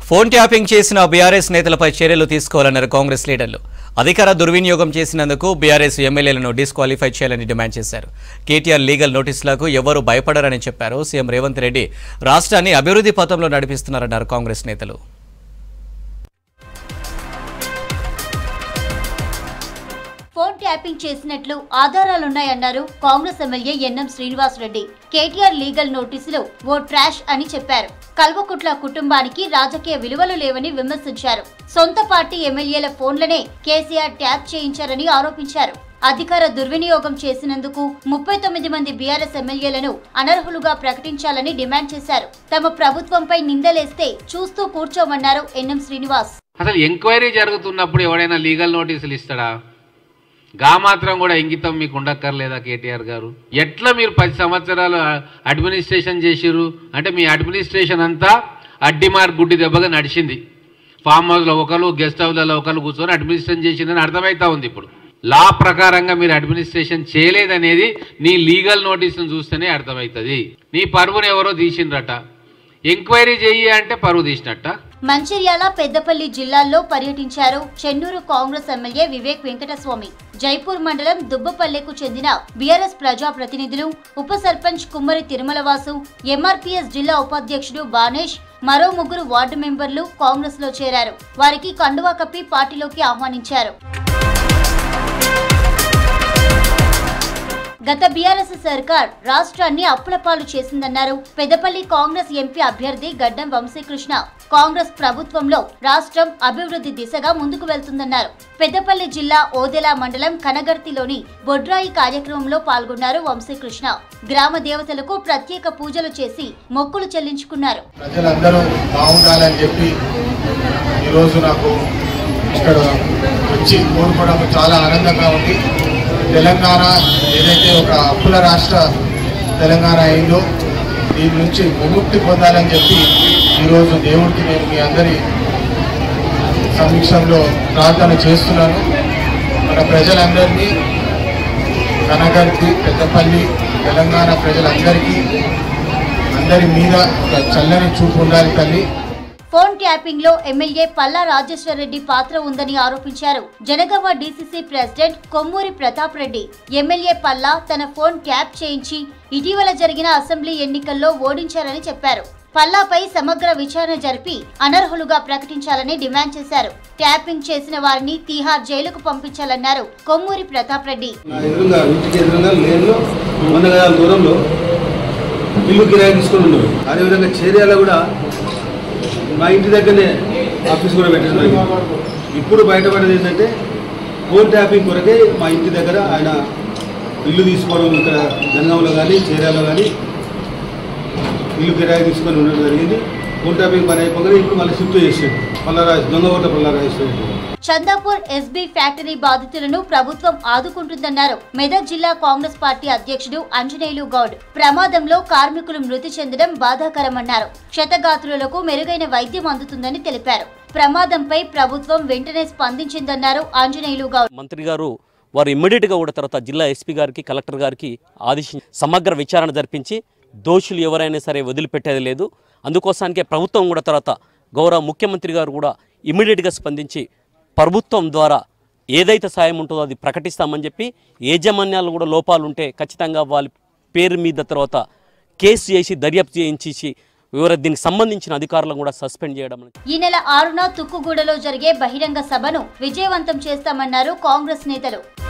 Phone tapping చేసిన BRS నేతలపై చర్యలు తీసుకోవాలన్నారు కాంగ్రెస్ లీడర్లు. అధికార దుర్వినియోగం చేసినందుకు బీఆర్ఎస్ ఎమ్మెల్యేలను డిస్క్వాలిఫై చేయాలని డిమాండ్ చేశారు. కేటీఆర్ లీగల్ నోటీసులకు ఎవరూ భయపడరని చెప్పారు. సీఎం రేవంత్ రెడ్డి రాష్ట్రాన్ని అభివృద్ధి పథంలో నడిపిస్తున్నారన్నారు కాంగ్రెస్ నేతలు. ఫోన్ ట్యాపింగ్ చేసినట్లు ఆధారాలున్నాయన్నారు Congress MLA NM Srinivas Reddy. KTR legal నోటీసులు ఓ ట్రాష్ అని చెప్పారు. కల్వకుట్ల కుటుంబానికి రాజకీయ విలువలు లేవని విమర్శించారు. సొంత పార్టీ ఎమ్మెల్యేల ఫోన్లనే కేసీఆర్ ట్యాప్ చేయించారని ఆరోపించారు. అధికార దుర్వినియోగం చేసినందుకు 39 మంది బీఆర్ఎస్ ఎమ్మెల్యేలను అనర్హులుగా ప్రకటించాలని డిమాండ్ చేశారు. తమ ప్రభుత్వంపై నిందలేస్తే చూస్తూ కూర్చోమన్నారు ఎన్ఎం శ్రీనివాస్. అసలు ఎంక్వైరీ జరుగుతున్నప్పుడు ఎవరైనా లీగల్ నోటీసులు ఇస్తాడా? గా మాత్రం కూడా ఇంగితం మీకు ఉండక్కర్లేదా కేటీఆర్ గారు? ఎట్లా మీరు 10 సంవత్సరాలు అడ్మినిస్ట్రేషన్ చేసిర్రు అంటే మీ అడ్మినిస్ట్రేషన్ అంతా అడ్డిమార్ గుడ్డి దెబ్బగా నడిచింది. ఫామ్ హౌస్లో ఒకరు, గెస్ట్ హౌస్లలో ఒకరు కూర్చొని అడ్మినిస్ట్రేషన్ చేసిందని అర్థమవుతా ఉంది. ఇప్పుడు లా ప్రకారంగా మీరు అడ్మినిస్ట్రేషన్ చేయలేదనేది నీ లీగల్ నోటీసును చూస్తేనే అర్థమవుతుంది. నీ పరువును ఎవరో తీసిండ్రట, ఎంక్వైరీ చెయ్యి అంటే పరువు తీసినట్ట. మంచిర్యాల, పెద్దపల్లి జిల్లాల్లో పర్యటించారు చెన్నూరు కాంగ్రెస్ ఎమ్మెల్యే వివేక్ వెంకటస్వామి. జైపూర్ మండలం దుబ్బపల్లెకు చెందిన బీఆర్ఎస్ ప్రజాప్రతినిధులు, ఉప సర్పంచ్ కుమ్మరి తిరుమలవాసు, ఎంఆర్పీఎస్ జిల్లా ఉపాధ్యక్షుడు బానేష్, మరో 3 వార్డు మెంబర్లు కాంగ్రెస్ లో చేరారు. వారికి కండువా కప్పి పార్టీలోకి ఆహ్వానించారు. గత బీఆర్ఎస్ సర్కార్ రాష్ట్రాన్ని అప్పులపాలు చేసిందన్నారు పెద్దపల్లి కాంగ్రెస్ ఎంపీ అభ్యర్థి గడ్డం వంశీకృష్ణ. కాంగ్రెస్ ప్రభుత్వంలో రాష్ట్రం అభివృద్ధి దిశగా ముందుకు వెళ్తుందన్నారు. పెద్దపల్లి జిల్లా ఓదెల మండలం కనగర్తిలోని బొడ్రాయి కార్యక్రమంలో పాల్గొన్నారు వంశీకృష్ణ. గ్రామ దేవతలకు ప్రత్యేక పూజలు చేసి మొక్కులు చెల్లించుకున్నారు. ప్రజలందరూ బాగుండాలని చెప్పి ఈరోజు నాకు ఇక్కడ వచ్చి కోరుకోవడం చాలా ఆనందంగా ఉంది. తెలంగాణ ఏదైతే ఒక అప్పుల రాష్ట్ర తెలంగాణ అయిందో దీని నుంచి విముక్తి పొందాలని చెప్పి ఈరోజు దేవుడికి నేను మీ అందరి సమీక్షంలో ప్రార్థన చేస్తున్నాను. మన ప్రజలందరినీ, కనగర్తి, పెద్దపల్లి, తెలంగాణ ప్రజలందరికీ అందరి మీద చల్లని చూపు ఉండాలి తల్లి. ఫోన్ ట్యాపింగ్ లో ఎమ్మెల్యే పల్లా రాజేశ్వర్ రెడ్డి పాత్ర ఉందని ఆరోపించారు Jangaon DCC president Kommuri Pratap Reddy. MLA Palla తన ఫోన్ ట్యాప్ చేయించి ఇటీవల జరిగిన అసెంబ్లీ ఎన్నికల్లో ఓడించారని చెప్పారు. పల్లాపై సమగ్ర విచారణ జరిపి అనర్హులుగా ప్రకటించాలని డిమాండ్ చేశారు. ట్యాపింగ్ చేసిన వారిని తీహార్ జైలుకు పంపించాలన్నారు కొమ్మూరి ప్రతాప్ రెడ్డి. మా ఇంటి దగ్గరనే ఆఫీస్ కూడా పెట్టడం. ఇప్పుడు బయటపడేది ఏంటంటే ఫోన్ ట్యాపింగ్ కొరకే మా ఇంటి దగ్గర ఆయన ఇల్లు తీసుకోవడం, ఇక్కడ జనగాంలో కానీ చేర్యాలో కానీ ఇల్లు కిరాయి తీసుకొని ఉండడం జరిగింది. ఫోన్ ట్యాపింగ్ పని అయిపోగానే ఇప్పుడు మళ్ళీ షిఫ్ట్ చేసాడు దొంగ పల్లారాజేశ్వర. చందాపూర్ ఎస్బీ ఫ్యాక్టరీ బాధితులను ప్రభుత్వం ఆదుకుంటుందన్నారు మెదక్ జిల్లా కాంగ్రెస్ పార్టీ అధ్యక్షుడు అంజనేయులు గౌడ్. ప్రమాదంలో కార్మికులు మృతి చెందడం బాధాకరమన్నారు. క్షతగాత్రులకు మెరుగైన వైద్యం అందుతుందని తెలిపారు. ప్రమాదంపై ప్రభుత్వం వెంటనే స్పందించిందన్నారు అంజనేయులు గౌడ్. మంత్రి గారు వారు ఇమ్మీడియట్ గా కూడా తర్వాత జిల్లా ఎస్పీ గారికి, కలెక్టర్ గారికి ఆదేశించి సమగ్ర విచారణ జరిపించి దోషులు ఎవరైనా సరే వదిలిపెట్టేది లేదు. అందుకోసానికే ప్రభుత్వం కూడా తర్వాత గౌరవ ముఖ్యమంత్రి గారు కూడా ఇమ్మీడియట్గా స్పందించి ప్రభుత్వం ద్వారా ఏదైతే సాయం ఉంటుందో అది ప్రకటిస్తామని చెప్పి, యాజమాన్యాలు కూడా లోపాలు ఉంటే ఖచ్చితంగా వాళ్ళ పేరు మీద తర్వాత కేసు చేసి దర్యాప్తు చేయించి దీనికి సంబంధించిన అధికారులను కూడా సస్పెండ్ చేయడం. ఈ నెల 6న తుక్కుగూడలో జరిగే బహిరంగ సభను విజయవంతం చేస్తామన్నారు కాంగ్రెస్ నేతలు.